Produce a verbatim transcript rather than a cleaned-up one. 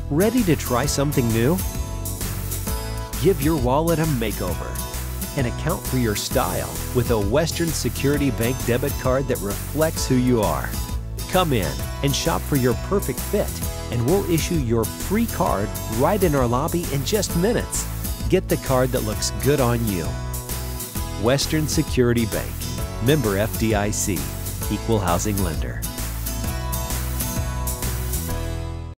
Ready to try something new? Give your wallet a makeover and account for your style with a Western Security Bank debit card that reflects who you are. Come in and shop for your perfect fit, and we'll issue your free card right in our lobby in just minutes. Get the card that looks good on you. Western Security Bank, member F D I C, equal housing lender.